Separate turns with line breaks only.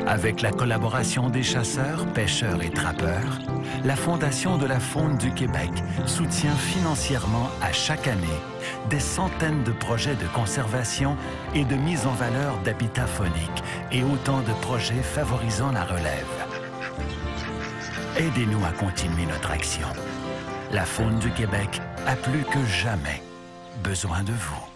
Avec la collaboration des chasseurs, pêcheurs et trappeurs, la Fondation de la faune du Québec soutient financièrement à chaque année des centaines de projets de conservation et de mise en valeur d'habitats fauniques et autant de projets favorisant la relève. Aidez-nous à continuer notre action. La faune du Québec a plus que jamais besoin de vous.